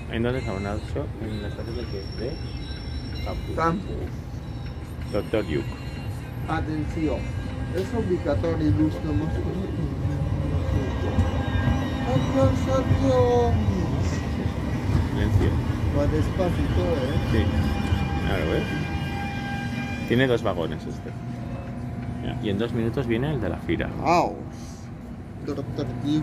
¿En dónde estamos, Nacho? En la estación de Campus. Campus. Doctor Duke. Atención. Es obligatorio el uso de mascarilla. ¡Atención! Silencio. Va despacito, Sí. Ahora ves. Tiene 2 vagones este. Mira, y en 2 minutos viene el de la fira. ¡Wow! Doctor Duke.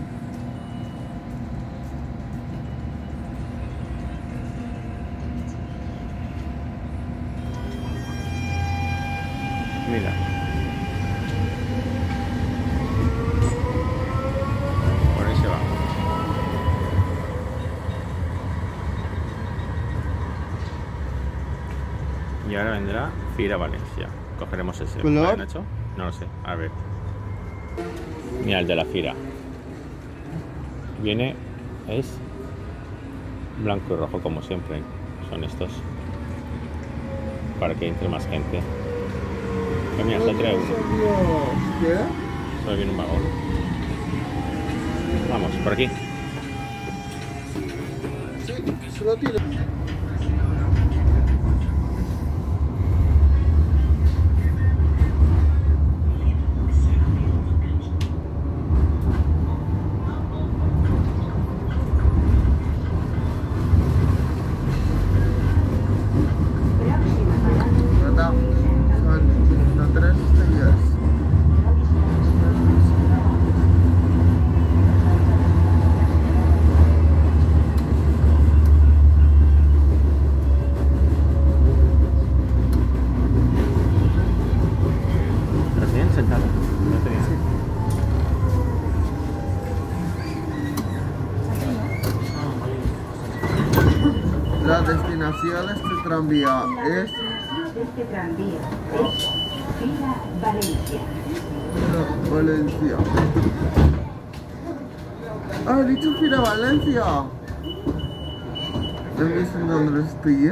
Mira. Por ese vagón. Y ahora vendrá Fira Valencia. Cogeremos ese. ¿Color? ¿Vale, Nacho? No lo sé. A ver. Mira, el de la Fira. Viene, es blanco y rojo como siempre. Son estos. Para que entre más gente. Pero mira, hasta trae uno. ¿Qué? Solo viene un vagón. Vamos, por aquí. Sí, solo tiene. ¿Verdad? Son 3 días. ¿Estás bien sentada? No te bien. La destinación de este tranvía es Este tranvía es Fira Valencia. Valencia. Ah, he dicho Fira Valencia. No me dicen dónde estoy.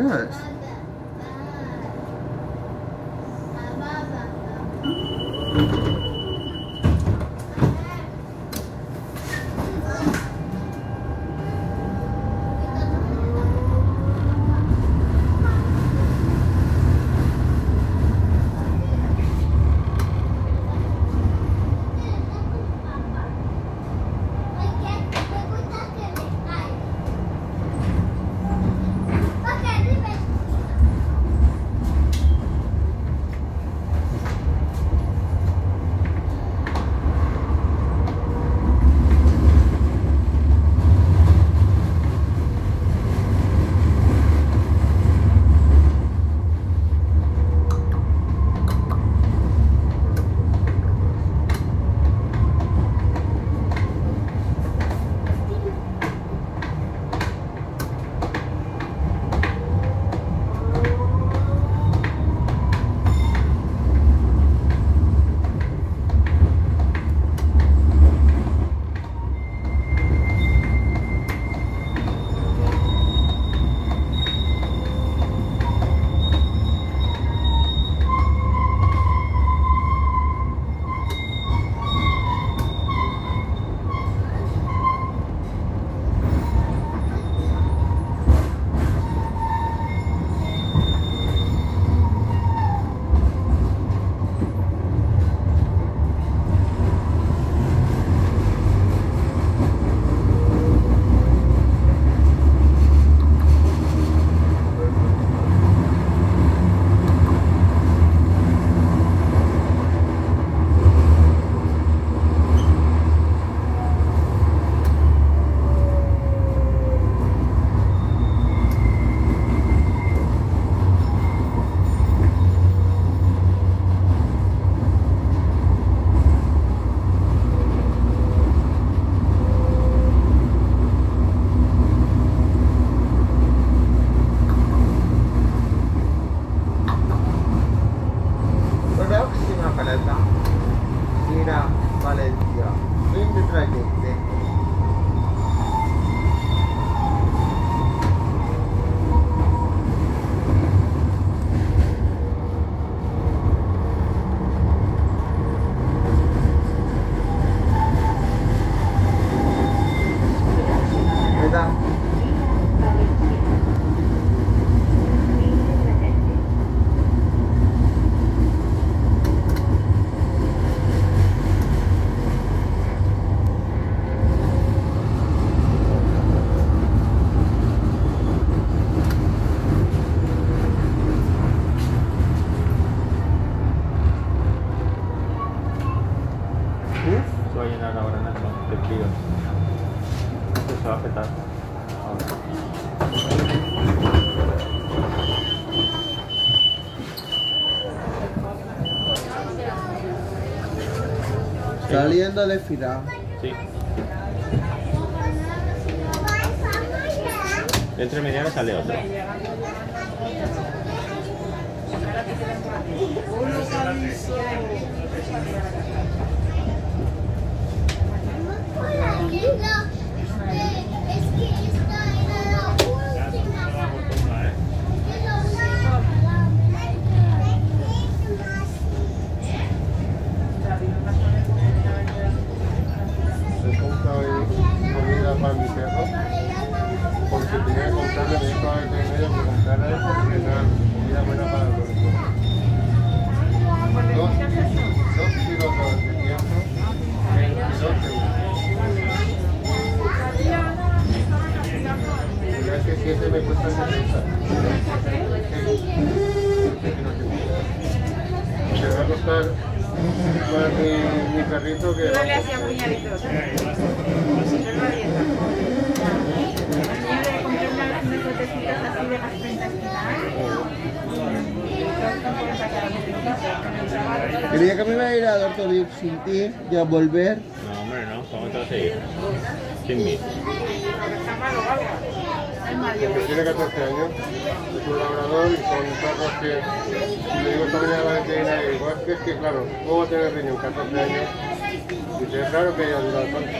Valencia. Se va a llenar ahora, Nacho, de frío. Esto se va a petar. Saliendo de Fira. Sí. Dentro de media hora sale otro. He comprado comida para mi perro porque tenía que comprarle, me dijo al veterinario que comprara eso porque no era comida buena para los perros. 2 kilos de tiempo, 22 euros. Y ya que 7 me cuesta 70. Me va a costar más mi perrito que... Yo le hacía puñaditos. Siempre lo dieta. Le compré unas botecitas así de las 30 esquinas. Quería que me iba a ir a Doctor Duke sin ti y a volver. No, hombre, no. ¿Cómo te vas a ir? Sin mí. Está malo o algo. Es malo. Que tiene 14 años, es un labrador y son perros que, y le digo esta mañana a la veterinaria, igual que es que claro, ¿cómo va a tener riñón 14 años? Dice, es raro que haya durado tanto.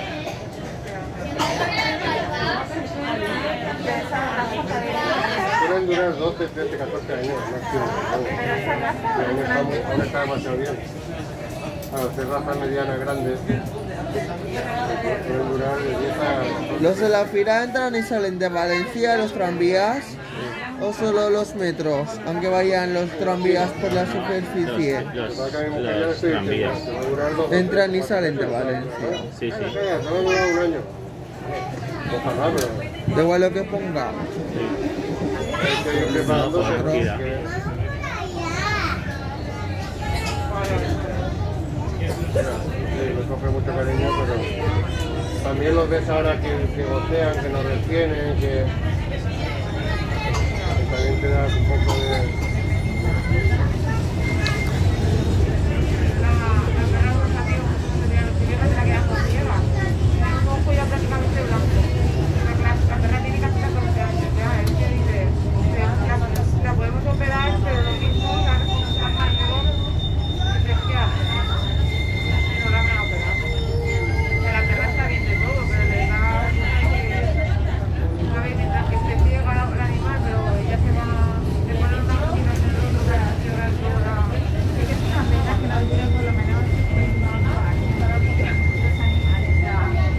Pueden durar 12, 13, 14 años máximo, ¿no? Aún está demasiado bien. Claro, si es raza mediana grande, pueden durar de 10 a... ¿Los de la Fira entran y salen de Valencia los tranvías? ¿O solo los metros? Aunque vayan los tranvías por la superficie. Los tranvías. Entran y salen de Valencia. Sí, sí. Solo ha durado un año. Ojalá, pero... Da igual lo que ponga. Hay que ir preparándose. No, tranquila. Sí, me coge mucho cariño, pero también los ves ahora que gotean, que no retienen, que también te da un poco de... Prácticamente blanco. La perra tiene casi 14 años ya, es que dice, la podemos operar, pero lo mismo, la más mayor, es que no la van a operar. Que la perra está bien de todo, pero le da, ¿sabes? Mientras que esté ciega el animal, pero ella se va, le pone una máquina en el otro para llorar toda. Es que es una pena que la dure por lo menos 1 año para muchos animales ya.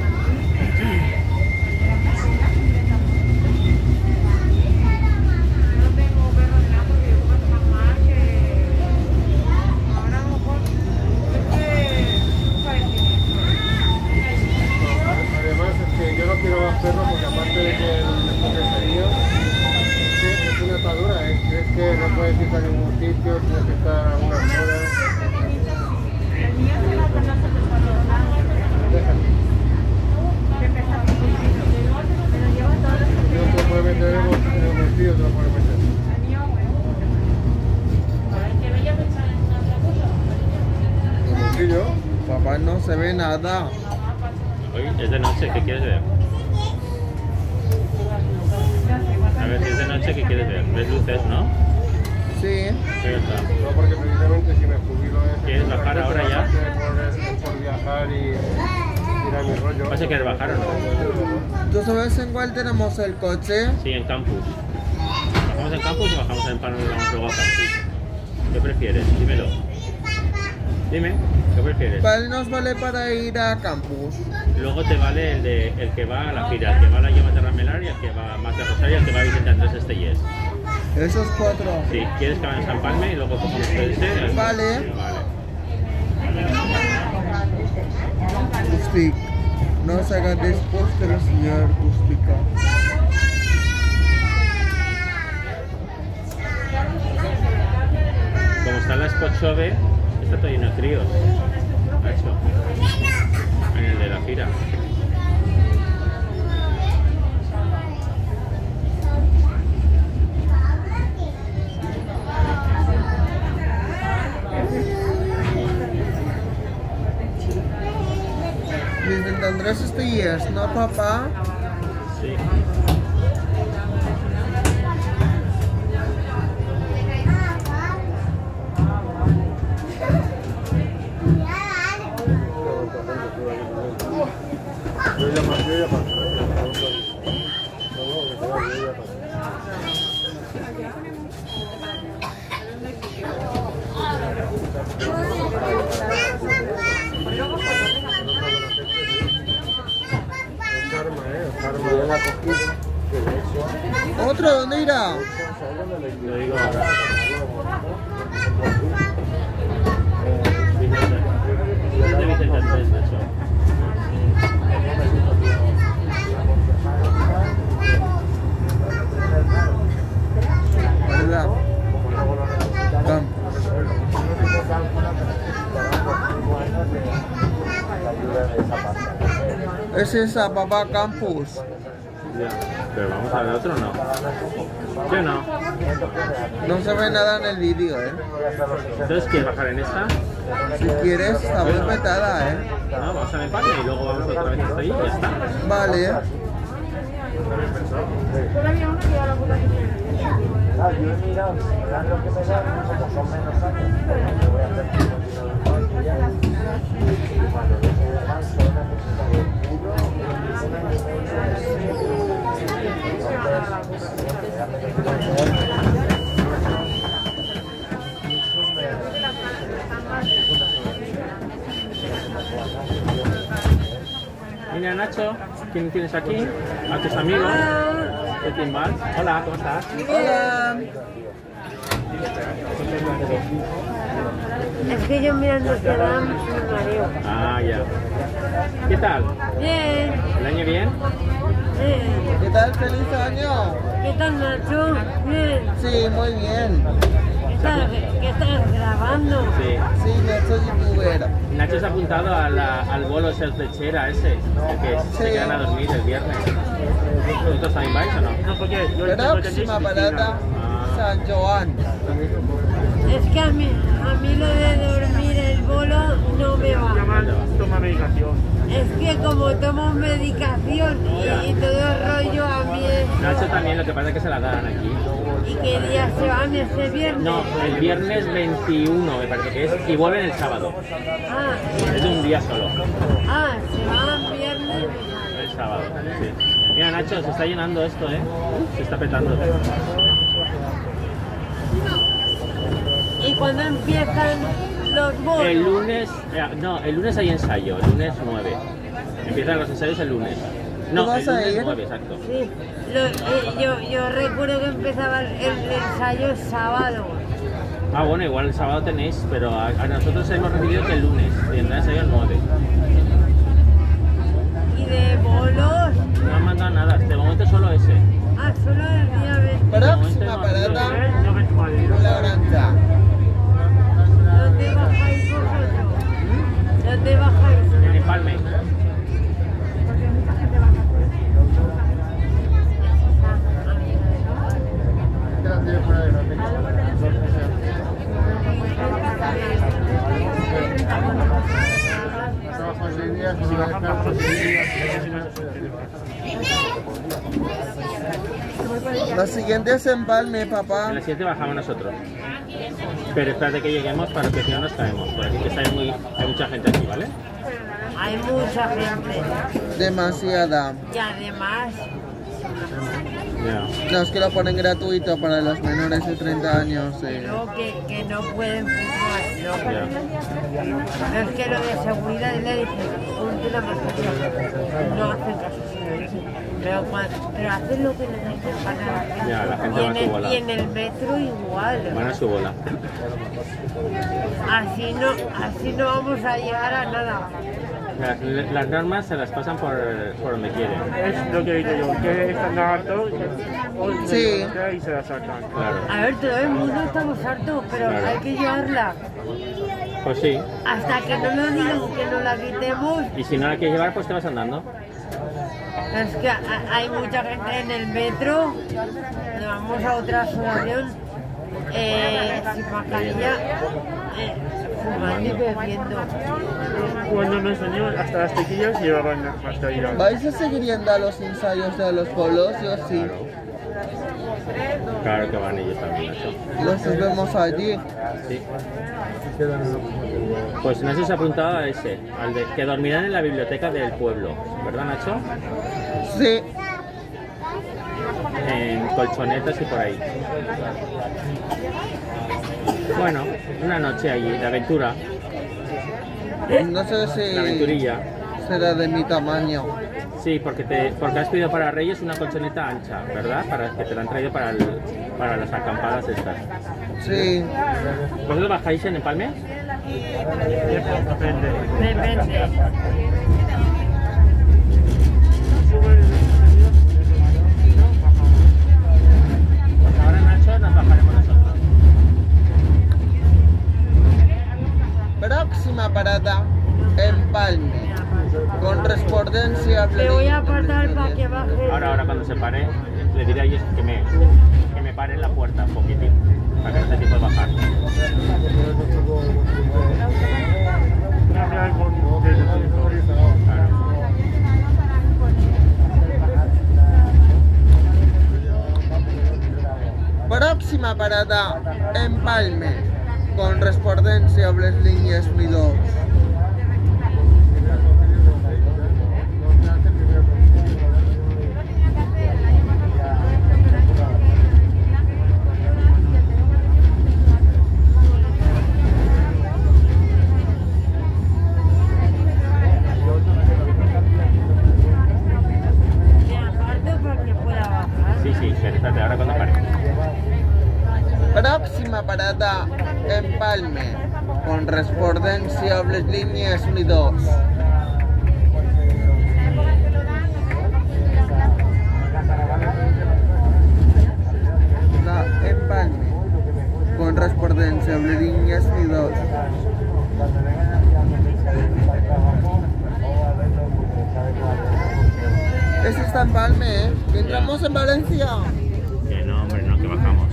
Además es que yo no quiero más perros porque aparte de que les coge cariño, es una atadura, es que no puedes ir a ningún sitio, tienes que estar a unas horas. No te lo puedes meter en el bolsillo, te lo puedes meter. ¿En el bolsillo? Papá, no se ve nada. Hoy es de noche, ¿qué quieres ver? A ver, si es de noche, ¿qué quieres ver? ¿Ves luces, no? Sí. Ya está. No, porque precisamente si me jubilo es... ¿Quieres bajar ahora ya? Por viajar y ir a mi rollo. ¿Vas a querer bajar o no? ¿Tú sabes en cuál tenemos el coche? Sí, en campus. ¿Bajamos en campus o bajamos en panorama luego a campus? ¿Qué prefieres? Dímelo. Dime, ¿qué prefieres? ¿Cuál nos vale para ir a campus? Luego te vale el que va a la fira, el que va a la Llama de Ramelar y el que va más de Rosario y el que va a Vicente Andrés Estellés. Esos 4. Sí, ¿quieres que vayamos a San Palme y luego cogemos ese? Vale. Vale. Gustic. No se haga después de la señora Gustica. Como está en la Spot Shove, está todo lleno de críos. Nacho. En el de la fira. Vicente Andrés Estellés, ¿no, papá? Sí. ¿Otro? ¿Dónde irá? Lo digo ahora. Vicente Andrés, Nacho. ¿Verdad? Vamos. Es esa, papá, campus. Ya. Pero vamos a ver otro, ¿no? ¿Sí o no? No se ve nada en el vídeo, ¿eh? Entonces, ¿quieres bajar en esta? Si quieres, está muy petada, ¿eh? No, vamos a Empalme y luego vamos otra vez hasta ahí y ya está. Vale. Todavía uno que ya la puta que tiene. Yo he mirado, me dan lo que me dan, como son menos años, me voy a hacer que ya. Y cuando deje de más, son una cosa de puro, Mira, Nacho, ¿quién tienes aquí? A tus amigos. ¿De quién vas? Hola, ¿cómo estás? Hola. Es que yo mirando este RAM me mareo. Ah, ya. ¿Qué tal? Bien. ¿El año bien? ¿Qué tal? ¡Feliz año! ¿Qué tal, Nacho? Bien. Sí, muy bien. ¿Qué estás grabando? Sí. Sí, yo soy youtuber. Nacho se ha apuntado al bolo selflechera ese, el que se Sí. quedan a dormir el viernes. ¿Vosotros también vais o no? No, porque yo Próxima parada, San Joan. Es que a mí lo de dormir el bolo no me va. toma medicación. Es que como tomo medicación y todo el rollo a mí es... Nacho también, lo que pasa es que se la dan aquí. ¿Y qué día se van este viernes? No, el viernes 21 me parece que es, y vuelven el sábado. Ah, Es de un día solo, se van viernes. el sábado. Sí. Mira, Nacho, se está llenando esto, ¿eh? Se está petando. ¿Y cuándo empiezan los bolos? El lunes, no, el lunes hay ensayo, el lunes 9. Empiezan los ensayos el lunes. No, ¿Tú vas el a lunes ir? 9, exacto. Sí, yo recuerdo que empezaba el ensayo el sábado. Ah, bueno, igual el sábado tenéis, pero a nosotros hemos recibido que el lunes, y entra ensayo el 9. Y de bolos, No han mandado nada, de momento solo ese. solo el día 20. Próxima parada, La Granja. ¿Dónde bajáis vosotros? ¿Dónde bajáis? En Empalme. La siguiente es Empalme, En papá. la siguiente bajamos nosotros. Pero espérate que lleguemos para que si no nos caemos. Por aquí que hay mucha gente aquí, ¿vale? Hay mucha gente. Demasiada. Y además, Ya. No, es que lo ponen gratuito para los menores de 30 años. No, que no pueden fumar, no. Ya. Pero es que lo de seguridad le dije, ponte la mascarilla. No hacen caso, pero hacen lo que les dicen para Ya, la gente va a su bola. y en el metro igual. Van a su bola. Así no vamos a llegar a nada. Las normas se las pasan por donde quieren. Es lo que digo yo, que están hartos Sí. y se la sacan. Claro. A ver, todo el mundo estamos hartos, pero Claro. hay que llevarla. Pues sí. Hasta que no nos digan que nos la quitemos. Y si no la quieres llevar, pues te vas andando. Es que hay mucha gente en el metro, nos vamos a otra asociación, sin mascarilla, fumando y bebiendo. Cuando me enseñó, hasta las tequillas llevaban mascarilla. ¿Vais a seguir yendo a los ensayos de los polos? Yo sí. Claro que van ellos también, Nacho. Los vemos allí. Sí. Pues Nacho se ha apuntado a ese, al de que dormirán en la biblioteca del pueblo, ¿verdad, Nacho? Sí. En colchonetas y por ahí. Bueno, una noche allí de aventura, No sé de aventurilla. si será de mi tamaño. Sí, porque has pedido para Reyes una colchoneta ancha, ¿verdad? Para que te la han traído para las acampadas estas. Sí. ¿Vosotros bajáis en Empalme? Depende. Depende. Pues ahora, Nacho, nos bajaremos nosotros. Próxima parada, Empalme. Con correspondencia. Te voy a apartar para que baje. Ahora cuando se pare, le diré a ellos que me pare en la puerta un poquitín, para que no se tipo de bajar. Próxima parada, Empalme. Con correspondencia a les línies Mi 2. Me aparto para que pueda bajar. Sí, espérate, ahora cuando pare. Próxima parada, Empalme. Con correspondencia a les línies Mi 2. Empalme. Con correspondencia a les línies Mi 2. Ese está Empalme, ¿eh? Que entramos en Valencia. Que no, hombre, no, que bajamos.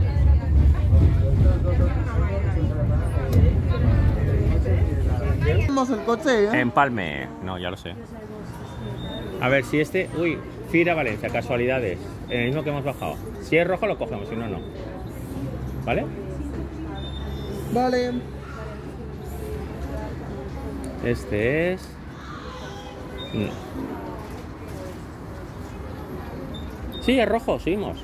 Tenemos el coche, ¿eh? Empalme. No, ya lo sé. A ver, si este... Uy, Fira Valencia, casualidades. El mismo que hemos bajado. Si es rojo lo cogemos, si no, no. ¿Vale? Vale. Este es... No. Sí, es rojo, seguimos.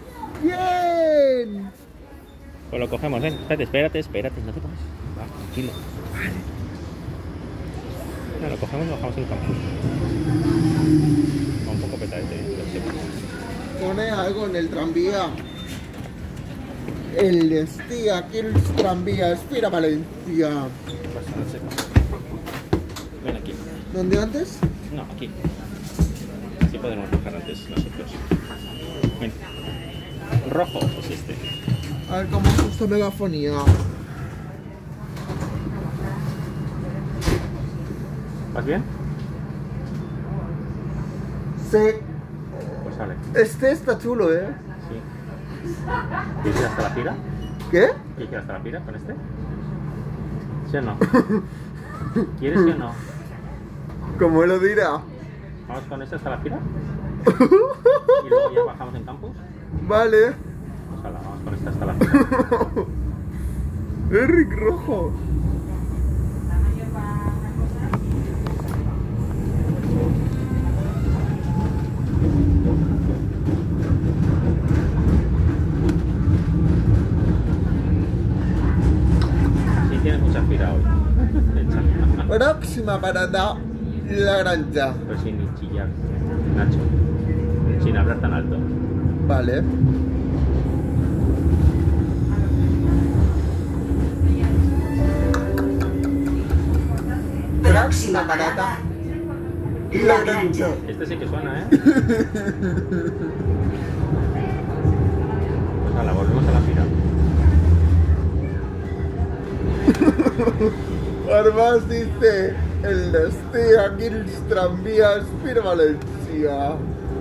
Bien. Pues lo cogemos, ¿eh? Espérate, no te pongas. Va, tranquilo. Vale. No, lo cogemos y lo bajamos en el campus. Va un poco petadete, ¿eh? Lo sepas. Pone algo en el tranvía. El destí, aquí el tranvía, Fira Valencia. Pasa, lo sepas. Ven aquí. ¿Dónde antes? No, aquí. Así podemos bajar antes nosotros. Ven. Rojo es este. A ver cómo es esta megafonía. ¿Vas bien? Sí. Pues sale. Este está chulo, ¿eh? Sí. ¿Quieres ir hasta la fila? ¿Qué? ¿Quieres ir hasta la fila con este? ¿Sí o no? ¿Quieres sí o no? ¿Cómo lo dirá? ¿Vamos con este hasta la fila? ¿Y luego ya bajamos en campus? Vale. Pues hala, vamos con este hasta la fila. Eric rojo. Próxima parada, La Granja. Pero sin chillar, Nacho. Sin hablar tan alto. Vale. Próxima parada, La Granja. Este sí que suena, ¿eh? Pues nada, volvemos a la fila. Además dice el destí aquí els tramvies per València.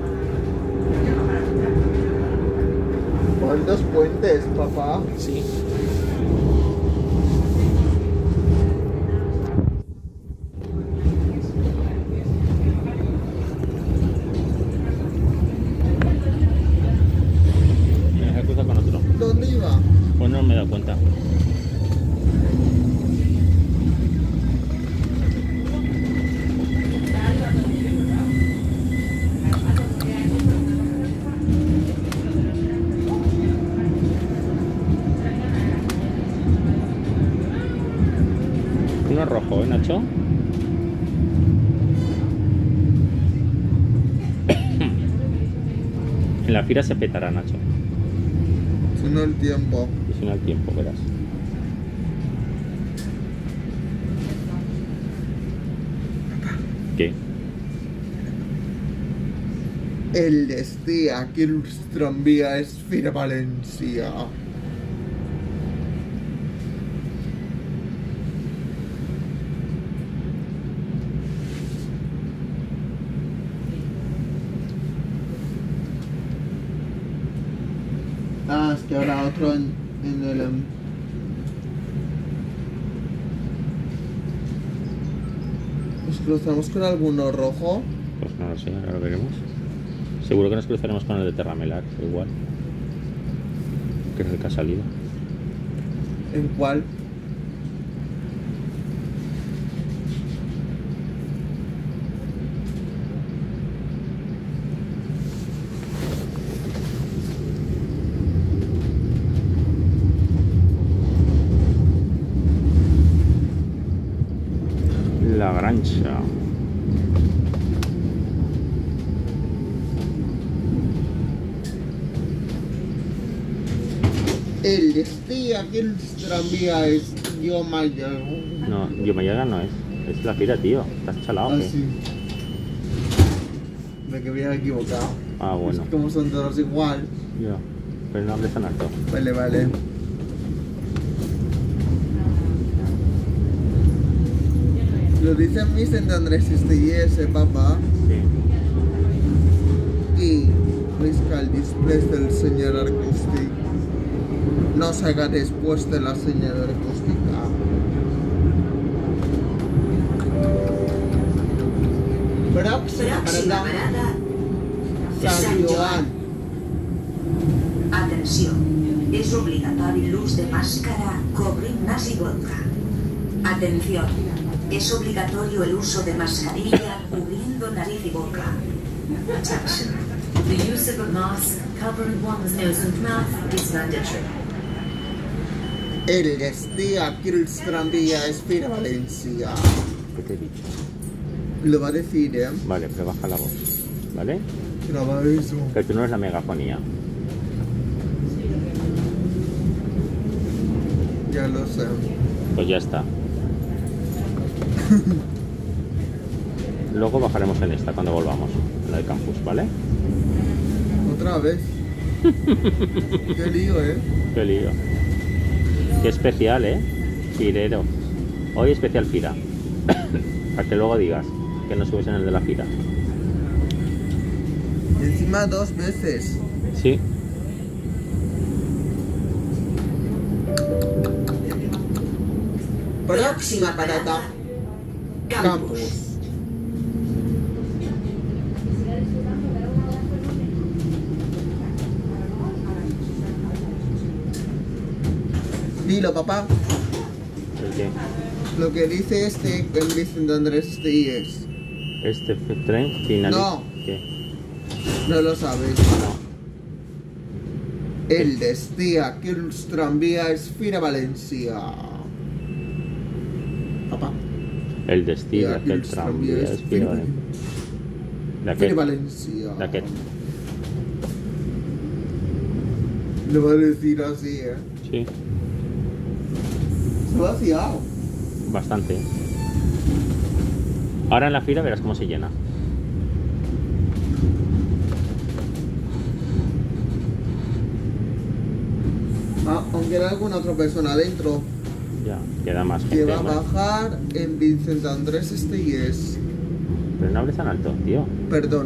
¿Cuántos puentes, papá? Sí. Se cruza con otro. ¿Dónde iba? Pues no me he dado cuenta. Uno rojo, ¿eh, Nacho? En la fila se petará, Nacho. Si no el tiempo. Y si no el tiempo, verás. ¿Qué? El destí aquí els tramvies per València. Ah, es que habrá otro en el... ¿Nos cruzamos con alguno rojo? Pues no lo sé, ahora lo veremos. Seguro que nos cruzaremos con el de Terramelar, igual. Que es el que ha salido. ¿En cuál? La Granja. El destí aquí els tramvies Llomaiaga. No, Llomaiaga no es. Es la fila, tío. Estás chalado, Ah, ¿qué? sí. Me que había equivocado. Ah, bueno. Es como son todos igual. Ya. Pero no hables tan alto. Vale, vale. Lo dicen mis Sant Andrés Estellers, papá. Sí. I visca el després del señor acústic. No se haga después de la señal acústica. Próxima parada, Sant Joan. Atenció, és obligatori l'ús de màscara cobrint nas i boca. Atención, es obligatorio el uso de mascarilla cubriendo nariz y boca. Attention, the use of a mask covering one's nose and mouth is mandatory. El destí aquí els tramvies per València. ¿Qué te he dicho? Lo va a decir, ¿eh? Vale, pero baja la voz. ¿Vale? Graba eso. Que tú no eres la megafonía. Ya lo sé. Pues ya está. Luego bajaremos en esta cuando volvamos, en la de campus, ¿vale? Otra vez. Qué lío, ¿eh? Qué lío. Qué especial, ¿eh? Firero. Hoy especial fira. Para que luego digas que no subes en el de la fira. Y encima 2 veces. Sí. Próxima parada, Campus. Dilo, papá. ¿El qué? Lo que dice este en Vicente Andrés Estellers. Este tren final. No. ¿Qué? No lo sabes. No. El destí aquí els tramvies Fira València. Papá. El destí d'aquest tramvia és Fira València. Fira València. D'aquest. Lo voy a decir así, ¿eh? Sí, Se ha vaciado. bastante. Ahora en la fila verás cómo se llena. Ah, aunque era alguna otra persona dentro. Ya, queda más Que gente. va a ¿no? bajar en Vicente Andrés Estellés. Pero no hables tan alto, tío. Perdón.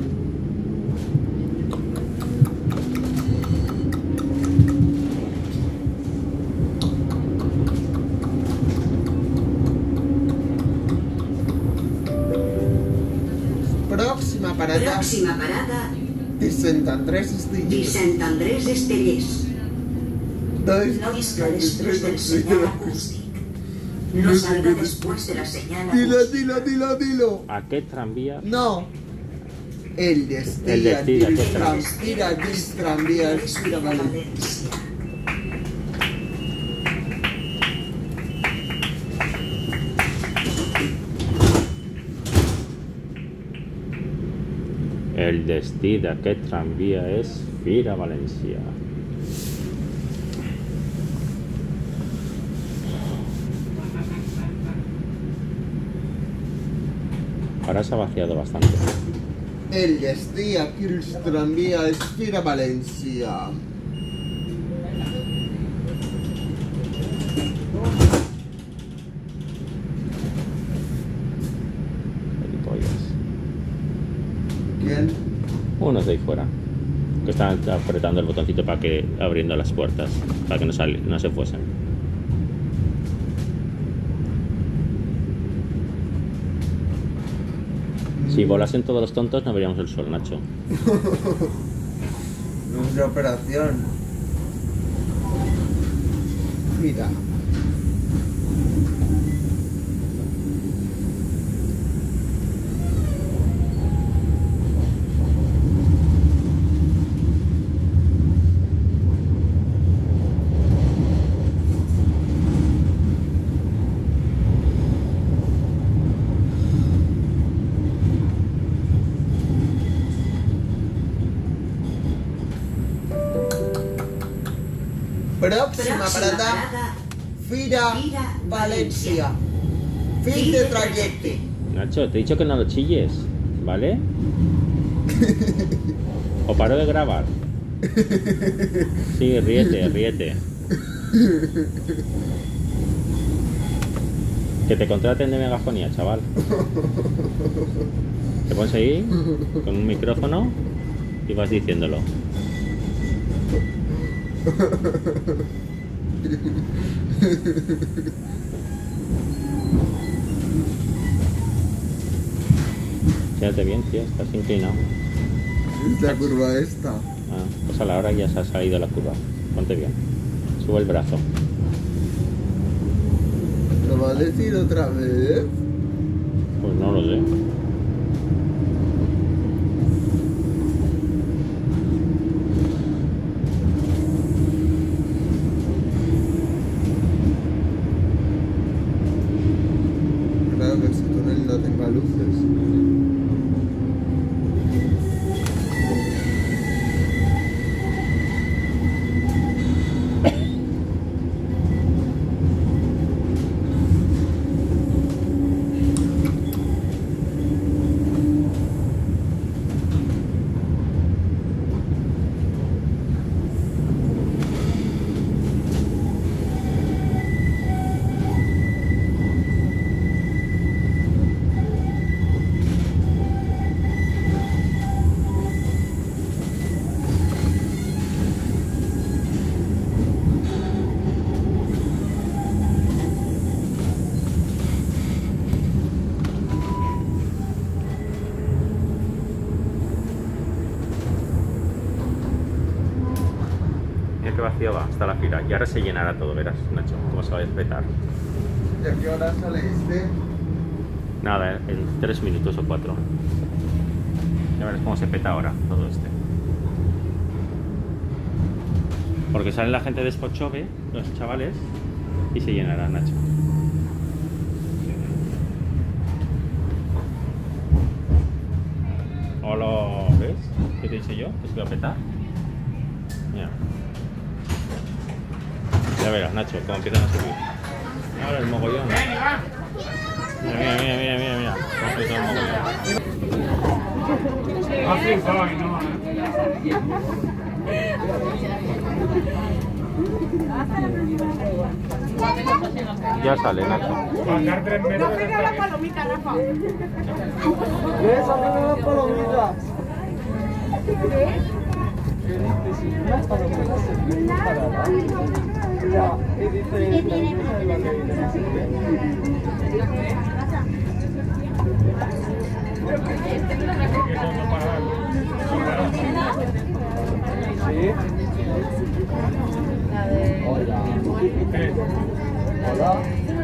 Próxima parada. Próxima parada, Vicente Andrés Estellés. Vicent Andrés Estellés. No disca después del señal acústic. No salga después de la señal Dilo, acústica. dilo. Aquest tramvia... No. El destí El destí d'aquest tram. Fira Tramvia és Fira València. El destí d'aquest tramvia és Fira València. Ahora se ha vaciado bastante. El destí aquí el tramvia és Fira València. Gilipollas. ¿Quién? Unos de ahí fuera. Que están apretando el botoncito para que abriendo las puertas. Para que no se fuesen. Si volasen todos los tontos no veríamos el sol, Nacho. Nuestra operación. Mira. Próxima parada. Fira València. Fin de trayecte. Nacho, te he dicho que no lo chilles, ¿vale? O paro de grabar. Sí, ríete. Que te contraten de megafonía, chaval. Te pones ahí con un micrófono y vas diciéndolo. Quédate bien, tío, estás inclinado. Es la curva esta. Ah, pues a la hora ya se ha salido la curva. Ponte bien. Sube el brazo. ¿Lo va a decir otra vez? Pues no lo sé. Claro que ese túnel no tenga luces. Mira qué vacío va hasta la fila. Y ahora se llenará todo, verás, Nacho, cómo se va a despetar. ¿Y a qué hora sale este? Nada, en 3 minutos o 4. Ya verás cómo se peta ahora todo este. Porque sale la gente de Spochove, los chavales, y se llenará, Nacho. te he dicho yo, que se va a petar. Mira. Ya verás, Nacho, cómo empiezan a subir. Ahora el mogollón. Mira, mira, mira, mira, mira. Cómo empieza el mogollón. Ya sale, Nacho. No pega la palomita, Rafa. ¿Ves? A mí me dan palomitas. Hola.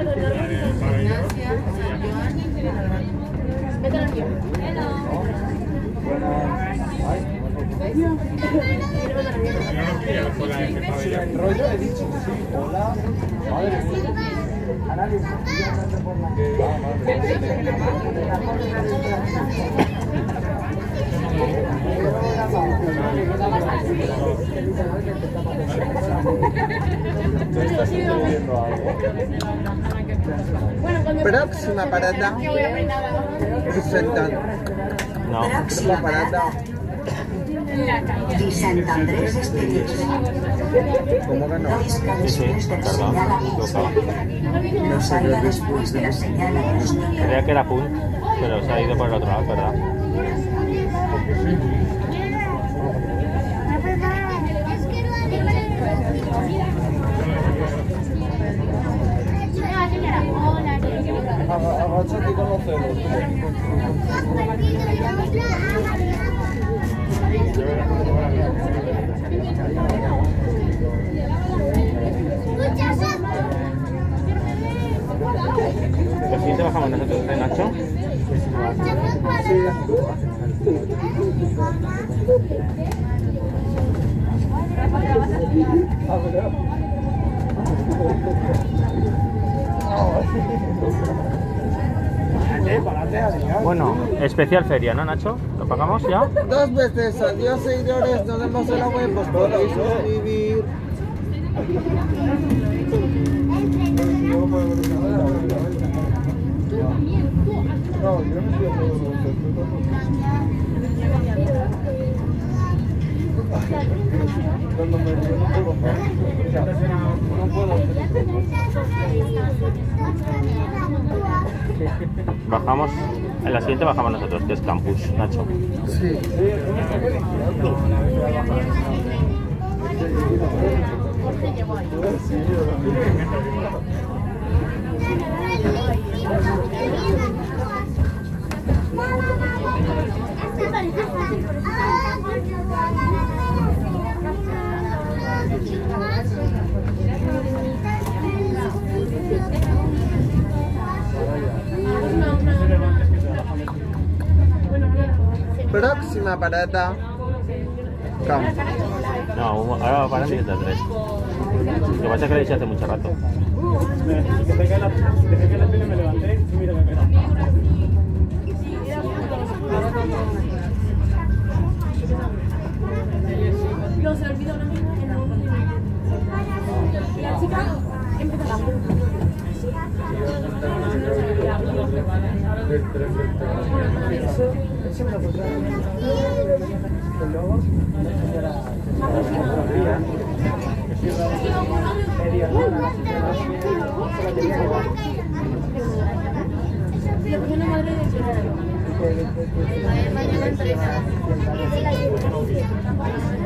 El rollo he dicho, sí, hola, madre mía. Próxima parada. No. Próxima parada. Di Sant Andrés Estellés. ¿Cómo que no? Pesca Sí, después del perdón. señal aviso. No salga después de la señal aviso. Creía que era Punt, pero se ha ido por el otro lado, ¿verdad? Agáchate con los celos. ¿Por fin te bajamos nosotros de Nacho? Bueno, especial feria, ¿no, Nacho? ¿Lo pagamos ya? 2 veces, adiós seguidores, nos vemos en la web, pues podéis suscribir. No, yo no estoy Bajamos, en la siguiente bajamos nosotros, que es Campus, Nacho. Sí. Próxima parada. Campus. No, ahora va a parar en 3. Lo que pasa es que le hice hace mucho rato. Desde que la tele me levanté y mira que queda. No, se olvidó una misma en la chica empezó la madre de